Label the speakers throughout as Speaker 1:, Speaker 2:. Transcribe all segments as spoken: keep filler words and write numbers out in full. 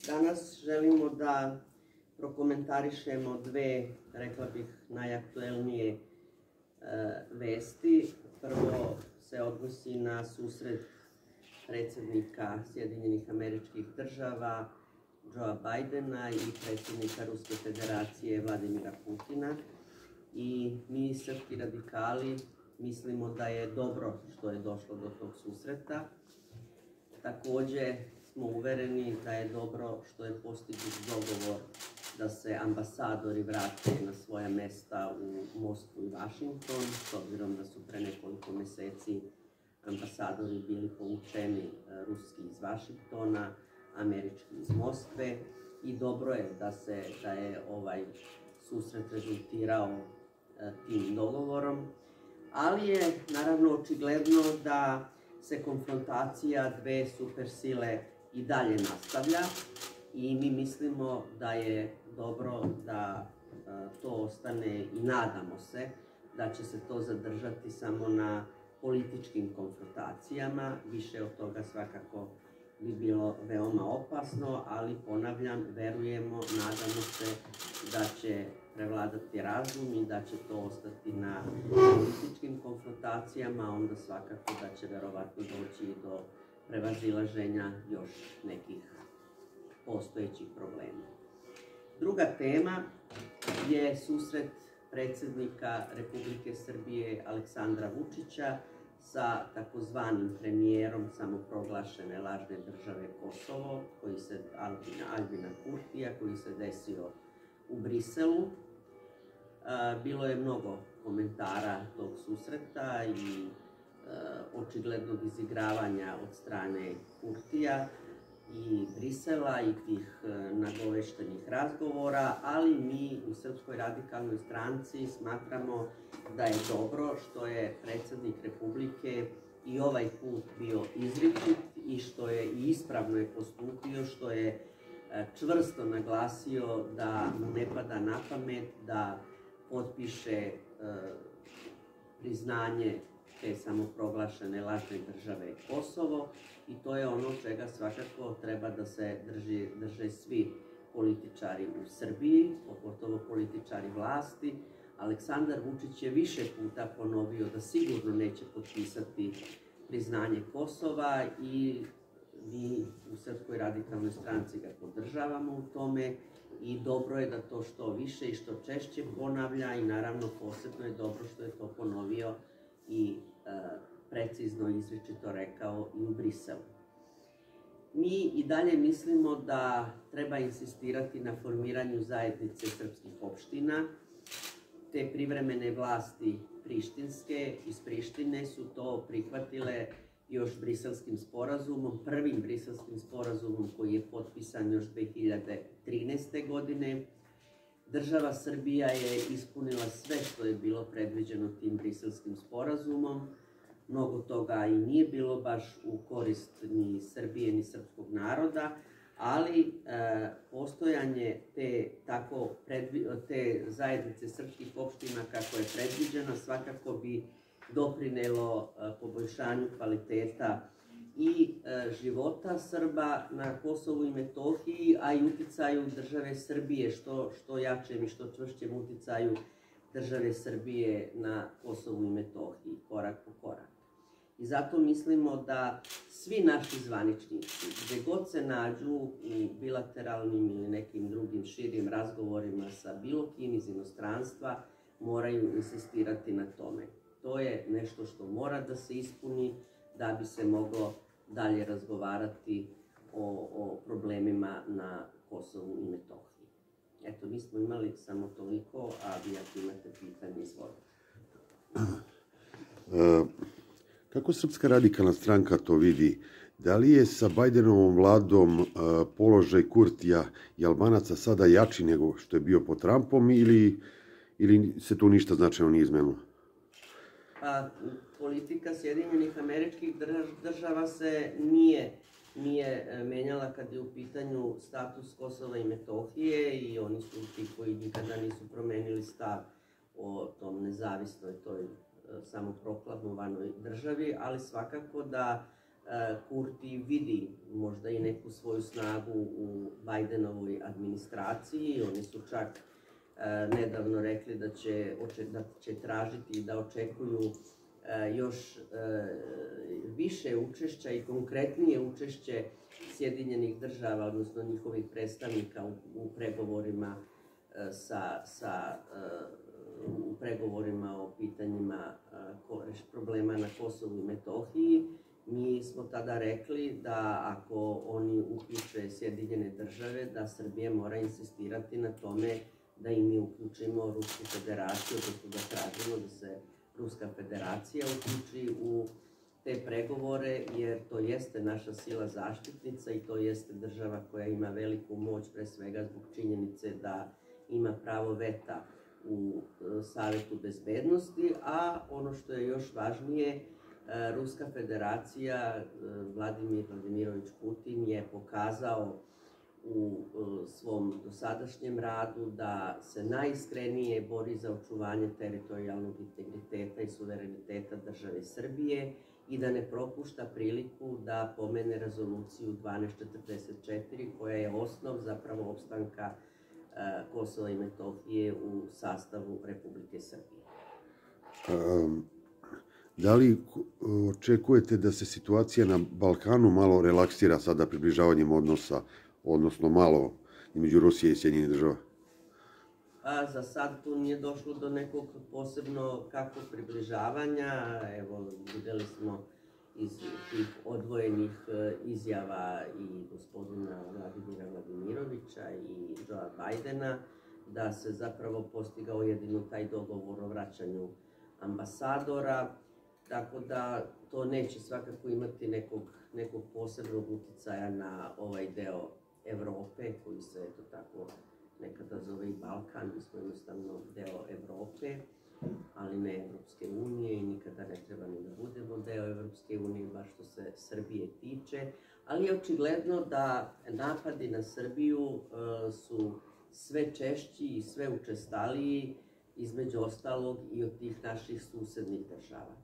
Speaker 1: Danas želimo da prokomentarišemo dve, rekla bih, najaktuelnije e, vesti. Prvo se odnosi na susret predsjednika Sjedinjenih Američkih Država Joea Bidena i predsjednika Ruske Federacije Vladimira Putina. I mi, srpski radikali, mislimo da je dobro što je došlo do tog susreta. Također smo uvereni da je dobro što je postignut dogovor da se ambasadori vrate na svoja mesta u Moskvu i Vašington, s obzirom da su pre nekoliko mjeseci ambasadori bili povučeni, ruski iz Vašingtona, američki iz Moskve, i dobro je da, se, da je ovaj susret rezultirao tim dogovorom, ali je naravno očigledno da se konfrontacija dve supersile i dalje nastavlja i mi mislimo da je dobro da to ostane i nadamo se da će se to zadržati samo na političkim konfrontacijama. Više od toga svakako bi bilo veoma opasno, ali ponavljam, verujemo, nadamo se da će prevladati razum i da će to ostati na političkim konfrontacijama, onda svakako da će verovatno doći i do prevazilaženja još nekih postojećih problema. Druga tema je susret predsjednika Republike Srbije Aleksandra Vučića sa takozvanim premijerom samoproglašene lažne države Kosovo, koji se, Albina, Albina Kurtija, koji se desio u Briselu. Bilo je mnogo komentara tog susreta i očiglednog izigravanja od strane Kurtija i Brisela i tih nagoveštenih razgovora, ali mi u Srpskoj radikalnoj stranci smatramo da je dobro što je predsjednik Republike i ovaj put bio izričit i što je i ispravno je postupio, što je čvrsto naglasio da mu ne pada na pamet da potpiše priznanje te samoproglašene lažne države Kosovo, i to je ono čega svakako treba da se drži, drže svi političari u Srbiji, pogotovo političari vlasti. Aleksandar Vučić je više puta ponovio da sigurno neće potpisati priznanje Kosova i mi u Srpskoj radikalnoj stranci ga podržavamo u tome i dobro je da to što više i što češće ponavlja, i naravno posebno je dobro što je to ponovio i e, precizno i izričito rekao i u Briselu. Mi i dalje mislimo da treba insistirati na formiranju zajednice srpskih opština. Te privremene vlasti prištinske iz Prištine su to prihvatile još Briselskim sporazumom, prvim Briselskim sporazumom koji je potpisan još dve hiljade trinaeste. godine. Država Srbija je ispunila sve što je bilo predviđeno tim Briselskim sporazumom. Mnogo toga i nije bilo baš u korist ni Srbije ni srpskog naroda, ali e, postojanje te, tako, predvi, te zajednice srpskih opština kako je predviđena svakako bi doprinelo e, poboljšanju kvaliteta i e, života Srba na Kosovu i Metohiji, a i uticaju države Srbije, što, što jačem i što čvršćem uticaju države Srbije na Kosovu i Metohiji, korak po korak. I zato mislimo da svi naši zvaničnici, gde god se nađu u bilateralnim ili nekim drugim širim razgovorima sa bilo kim iz inostranstva, moraju insistirati na tome. To je nešto što mora da se ispuni da bi se moglo dalje razgovarati o, o problemima na Kosovu i Metohiji. Eto, mi smo imali samo toliko, a vi ako imate pitanje, izvolite.
Speaker 2: Uh, kako Srpska radikalna stranka to vidi? Da li je sa Bajdenovom vladom uh, položaj Kurtija i Albanaca sada jači nego što je bio pod Trumpom, ili, ili se tu ništa značajno nije izmenilo?
Speaker 1: Pa, politika Sjedinjenih Američkih Država se nije, nije menjala kad je u pitanju status Kosova i Metohije, i oni su ti koji nikada nisu promenili stav o tom nezavisnoj, toj samoproklamovanoj državi, ali svakako da Kurti vidi možda i neku svoju snagu u Bajdenovoj administraciji. Oni su čak nedavno rekli da će, da će tražiti i da očekuju još više učešća i konkretnije učešće Sjedinjenih država, odnosno njihovih predstavnika u, u pregovorima sa, sa u pregovorima o pitanjima problema na Kosovu i Metohiji. Mi smo tada rekli da ako oni uključe Sjedinjene države, da Srbija mora insistirati na tome da i mi uključimo Rusku federaciju, odnosno da tražimo da se Ruska federacija uključi u te pregovore, jer to jeste naša sila zaštitnica i to jeste država koja ima veliku moć, pre svega zbog činjenice da ima pravo veta u Savetu bezbednosti, a ono što je još važnije, Ruska federacija, Vladimir Vladimirović Putin je pokazao u svom dosadašnjem radu da se najiskrenije bori za očuvanje teritorijalnog integriteta i suvereniteta države Srbije i da ne propušta priliku da pomene rezoluciju dvanaest četrdeset četiri koja je osnov zapravo opstanka Kosova i Metohije u sastavu Republike Srbije.
Speaker 2: Um, da li očekujete da se situacija na Balkanu malo relaksira sada približavanjem odnosa, odnosno malo između Rusije i Sjedinjenih država?
Speaker 1: A, za sad tu nije došlo do nekog posebno kakvog približavanja. Evo, videli smo iz tih odvojenih izjava i gospodina Vladimira Vladimirovića i Joea Bajdena da se zapravo postigao jedino taj dogovor o vraćanju ambasadora, tako da to neće svakako imati nekog, nekog posebnog uticaja na ovaj deo Evrope, koji se eto tako nekada zove i Balkan. Mi smo jednostavno deo Evrope, ali ne Evropske unije i nikada ne treba ni da budemo deo Evropske unije, baš što se Srbije tiče. Ali je očigledno da napadi na Srbiju uh, su sve češći i sve učestaliji, između ostalog i od tih naših susednih država.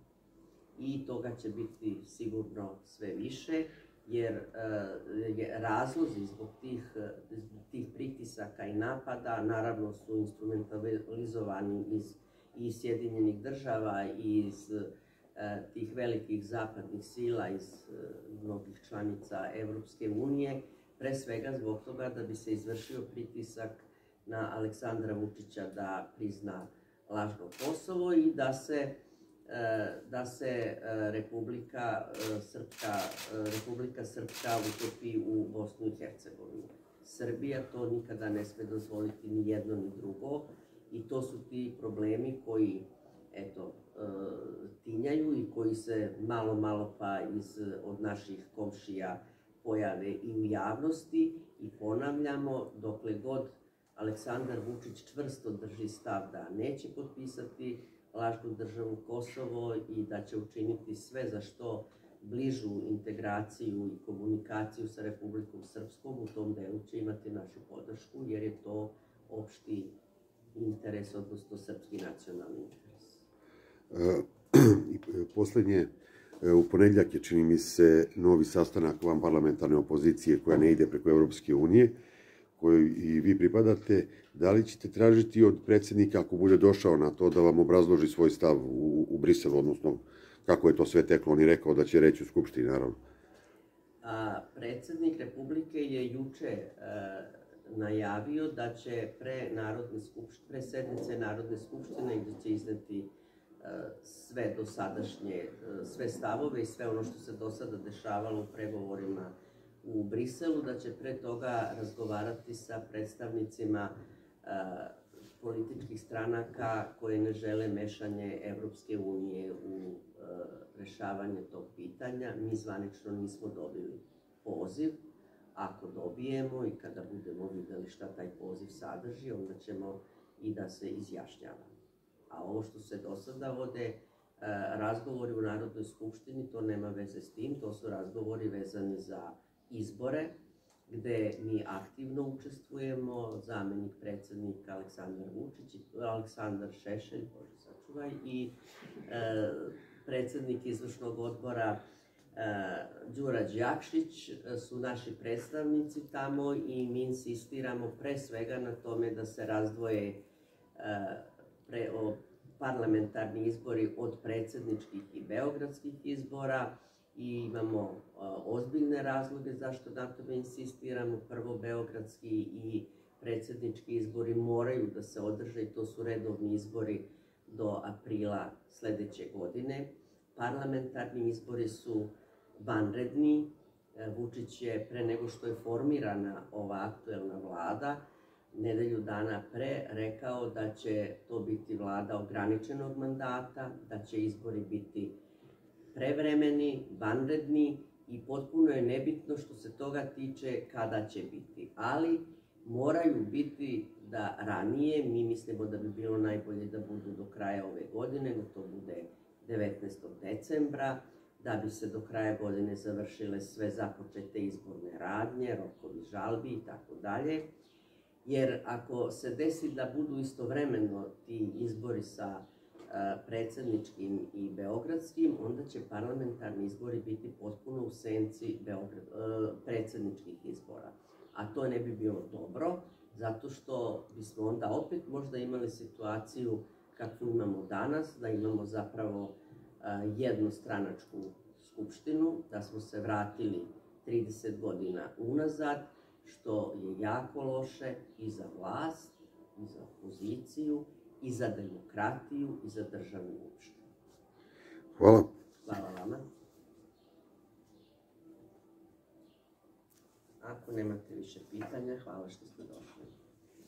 Speaker 1: I toga će biti sigurno sve više, jer uh, je razlozi zbog tih, zbog tih pritisaka i napada naravno su instrumentalizovani iz i Sjedinjenih država i iz uh, tih velikih zapadnih sila, iz uh, mnogih članica Evropske unije, pre svega zbog toga da bi se izvršio pritisak na Aleksandra Vučića da prizna lažno Kosovo i da se da se Republika Srpska, Republika Srpska utopi u Bosnu i Hercegovinu. Srbija to nikada ne sme dozvoliti ni jedno ni drugo i to su ti problemi koji, eto, tinjaju i koji se malo, malo pa iz, od naših komšija pojave i u javnosti i ponavljamo, dokle god Aleksandar Vučić čvrsto drži stav da neće potpisati lažnu državu Kosovo i da će učiniti sve za što bližu integraciju i komunikaciju sa Republikom Srpskom, u tom delu će imati našu podršku, jer je to opšti interes, odnosno srpski nacionalni interes.
Speaker 2: E, poslednje, u ponedjeljak je, čini mi se, novi sastanak vanparlamentarne opozicije koja ne ide preko Evropske unije, kojoj i vi pripadate. Da li ćete tražiti od predsjednika, ako bude došao na to, da vam obrazloži svoj stav u, u Briselu, odnosno kako je to sve teklo? On je rekao da će reći u Skupštini, naravno.
Speaker 1: A, predsjednik Republike je juče e, najavio da će pre, narodne skupštine, pre sednice Narodne skupštine i da će izneti e, sve dosadašnje, e, sve stavove i sve ono što se do sada dešavalo u pregovorima u Briselu, da će pre toga razgovarati sa predstavnicima uh, političkih stranaka koje ne žele mešanje Evropske unije u uh, rešavanje tog pitanja. Mi zvanično nismo dobili poziv. Ako dobijemo i kada budemo videli šta taj poziv sadrži, onda ćemo i da se izjašnjavamo. A ovo što se do sada vode, uh, razgovori u Narodnoj skupštini, to nema veze s tim, to su razgovori vezani za izbore, gde mi aktivno učestvujemo, zamenik predsjednika Aleksandar Vučić, Aleksandar Šešelj, Bože sačuvaj, i e, predsjednik izvršnog odbora Đura Đjakšić su naši predstavnici tamo i mi insistiramo pre svega na tome da se razdvoje parlamentarni izbori od predsjedničkih i beogradskih izbora i imamo ozbiljne razloge zašto na tome insistiramo. Prvo, beogradski i predsjednički izbori moraju da se održe i to su redovni izbori do aprila sledeće godine. Parlamentarni izbori su vanredni. Vučić je pre nego što je formirana ova aktuelna vlada nedelju dana pre rekao da će to biti vlada ograničenog mandata, da će izbori biti prevremeni, vanredni i potpuno je nebitno što se toga tiče kada će biti. Ali moraju biti da ranije, mi mislimo da bi bilo najbolje da budu do kraja ove godine, da to bude devetnaestog decembra, da bi se do kraja godine završile sve započete izborne radnje, rokovi žalbi i tako dalje. Jer ako se desi da budu istovremeno ti izbori sa predsjedničkim i beogradskim, onda će parlamentarni izbori biti potpuno u senci predsjedničkih izbora. A to ne bi bilo dobro, zato što bismo onda opet možda imali situaciju kakvu imamo danas, da imamo zapravo jednostranačku skupštinu, da smo se vratili trideset godina unazad, što je jako loše i za vlast, i za opoziciju, i za demokratiju, i za državu uopšte.
Speaker 2: Hvala.
Speaker 1: Hvala vama. Ako nemate više pitanja, hvala što ste došli.